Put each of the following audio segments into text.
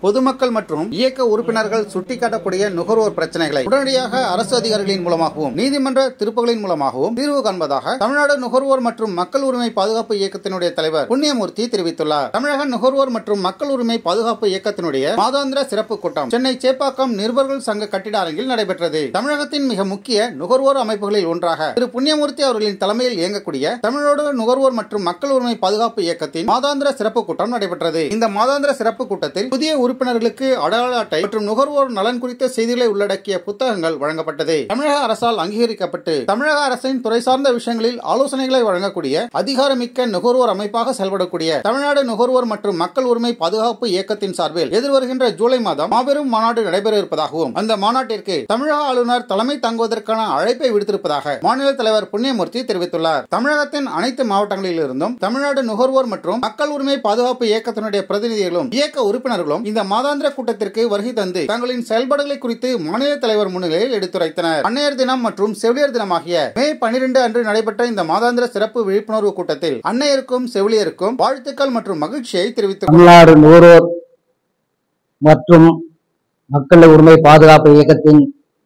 பொதுமக்கள் மற்றும் இயக்க உறுப்பினர்கள் சுட்டிக்காட்டக்கூடிய நுகர்வோர் பிரச்சனைகளை உடனடியாக அரசு அதிகாரிகளின் மூலமாகவும் நீதிமன்ற தீர்ப்புகளின் மூலமாகவும் தீர்வு காண்பதாக தமிழ்நாடு நுகர்வோர் மற்றும் மக்கள் உரிமை பாதுகாப்பு இயக்கத்தினுடைய தலைவர் புண்ணியமூர்த்தி தெரிவித்துள்ளார். தமிழக நுகர்வோர் மற்றும் மக்கள் உரிமை பாதுகாப்பு இயக்கத்தினுடைய மாதாந்திர சிறப்பு கூட்டம் சென்னை சேப்பாக்கம் நிருபர்கள் சங்க கட்டிட அரங்கில் நடைபெற்றது. தமிழகத்தின் மிக முக்கிய நுகர்வோர் அமைப்புகளில் ஒன்றாக திரு புண்ணியமூர்த்தி அவர்களின் தலைமையில் இயங்கக்கூடிய தமிழ்நாடு நுகர்வோர் மற்றும் மக்கள் உரிமை பாதுகாப்பு இயக்கத்தின் மாதாந்திர சிறப்பு கூட்டம் நடைபெற்றது. இந்த மாதாந்திர சிறப்பு கூட்டத்தில் புதிய உறுப்பினர்களுக்கு அடையாள அட்டை மற்றும் நுகர்வோர் நலன் குறித்த செய்திகளை உள்ளடக்கிய புத்தகங்கள் வழங்கப்பட்டது. தமிழக அரசால் அங்கீகரிக்கப்பட்டு தமிழக அரசின் துறை சார்ந்த விஷயங்களில் ஆலோசனைகளை வழங்கக்கூடிய அதிகாரமிக்க நுகர்வோர் அமைப்பாக செயல்படக்கூடிய தமிழ்நாடு நுகர்வோர் மற்றும் மக்கள் உரிமை பாதுகாப்பு இயக்கத்தின் சார்பில் எதிர்வருகின்ற ஜூலை மாதம் மாபெரும் மாநாடு நடைபெற இருப்பதாகவும் அந்த மாநாட்டிற்கு தமிழக ஆளுநர் தலைமை தாங்குவதற்கான அழைப்பை விடுத்திருப்பதாக மாநில தலைவர் புண்ணியமூர்த்தி தெரிவித்துள்ளார். தமிழகத்தின் அனைத்து மாவட்டங்களில் இருந்தும் தமிழ்நாடு நுகர்வோர் மற்றும் மக்கள் உரிமை பாதுகாப்பு இயக்கத்தினுடைய பிரதிநிதிகளும் இயக்க உறுப்பினர்களும் இந்த மாதாந்திர கூட்டத்திற்கு வருகை தந்து தங்களின் செயல்பாடுகளை குறித்து மாநில தலைவர் முன்னிலையில் எடுத்துரைத்தனர். அன்னையர் தினம் மற்றும் செவிலியர் தினமாகிய மே 12 அன்று நடைபெற்ற இந்த மாதாந்திர சிறப்பு விழிப்புணர்வு கூட்டத்தில் அன்னையருக்கும் செவிலியருக்கும் வாழ்த்துக்கள் மற்றும் மகிழ்ச்சியை தெரிவித்துள்ளார். தமிழ்நாடு நுகர்வோர் மற்றும் மக்கள் உரிமை பாதுகாப்பு இயக்கத்தின்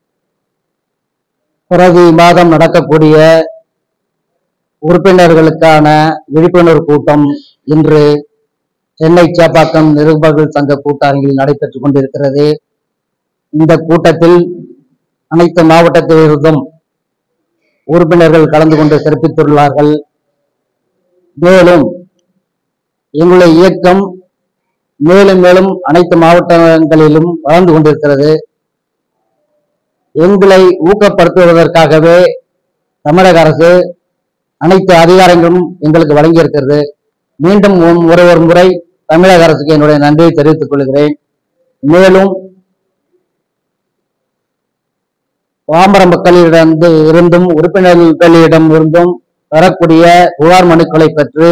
பிரதி மாதம் நடக்கக்கூடிய உறுப்பினர்களுக்கான விழிப்புணர்வு கூட்டம் இன்று சென்னை சேப்பாக்கம் நிருபர்கள் சங்க கூட்டரங்கில் நடைபெற்றுக் கொண்டிருக்கிறது. இந்த கூட்டத்தில் அனைத்து மாவட்டத்திலிருந்தும் உறுப்பினர்கள் கலந்து கொண்டு சிறப்பித்துள்ளார்கள். மேலும் எங்களுடைய இயக்கம் மேலும் மேலும் அனைத்து மாவட்டங்களிலும் வளர்ந்து கொண்டிருக்கிறது. எங்களை ஊக்கப்படுத்துவதற்காகவே தமிழக அரசு அனைத்து அதிகாரங்களும் எங்களுக்கு வழங்கியிருக்கிறது. மீண்டும் ஒரு முறை தமிழக அரசுக்கு என்னுடைய நன்றியை தெரிவித்துக் கொள்கிறேன். மேலும் பாமர மக்களிடம் இருந்தும் உறுப்பினர்களிடம் இருந்தும் வரக்கூடிய புகார் மனுக்களை பெற்று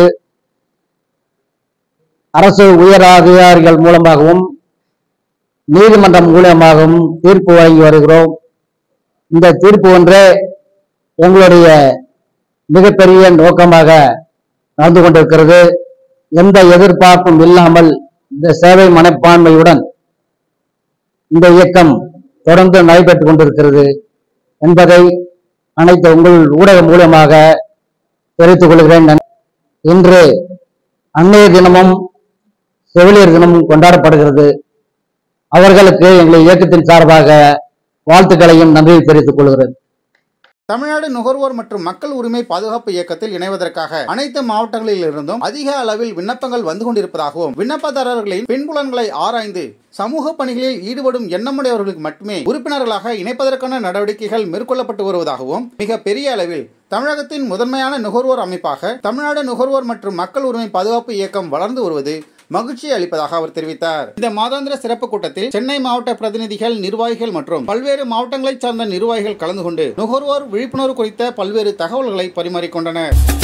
அரசு உயர் அதிகாரிகள் மூலமாகவும் நீதிமன்றம் மூலமாகவும் தீர்ப்பு வழங்கி வருகிறோம். இந்த தீர்ப்பு ஒன்றே எங்களுடைய மிகப்பெரிய நோக்கமாக நடந்து கொண்டிருக்கிறது. எந்த எதிர்பார்ப்பும் இல்லாமல் இந்த சேவை மனப்பான்மையுடன் இந்த இயக்கம் தொடர்ந்து நடைபெற்றுக் கொண்டிருக்கிறது என்பதை அனைத்து உங்கள் ஊடகம் மூலமாக தெரிவித்துக் கொள்கிறேன். இன்று அன்னையர் தினமும் செவிலியர் தினமும் கொண்டாடப்படுகிறது. அவர்களுக்கு எங்கள் இயக்கத்தின் சார்பாக வாழ்த்துக்களையும் நன்றியை தெரிவித்துக் கொள்கிறேன். தமிழ்நாடு நுகர்வோர் மற்றும் மக்கள் உரிமை பாதுகாப்பு இயக்கத்தில் இணைவதற்காக அனைத்து மாவட்டங்களில் இருந்தும் அதிக அளவில் விண்ணப்பங்கள் வந்து கொண்டிருப்பதாகவும் விண்ணப்பதாரர்களின் பின்புலன்களை ஆராய்ந்து சமூக பணிகளில் ஈடுபடும் எண்ணமுடையவர்களுக்கு மட்டுமே உறுப்பினர்களாக இணைப்பதற்கான நடவடிக்கைகள் மேற்கொள்ளப்பட்டு வருவதாகவும் மிக பெரிய அளவில் தமிழகத்தின் முதன்மையான நுகர்வோர் அமைப்பாக தமிழ்நாடு நுகர்வோர் மற்றும் மக்கள் உரிமை பாதுகாப்பு இயக்கம் வளர்ந்து வருவது மகிழ்ச்சி அளிப்பதாக அவர் தெரிவித்தார். இந்த மாதாந்திர சிறப்பு கூட்டத்தில் சென்னை மாவட்ட பிரதிநிதிகள், நிர்வாகிகள் மற்றும் பல்வேறு மாவட்டங்களைச் சார்ந்த நிர்வாகிகள் கலந்து கொண்டு நுகர்வோர் விழிப்புணர்வு குறித்த பல்வேறு தகவல்களை பரிமாறிக்கொண்டனர்.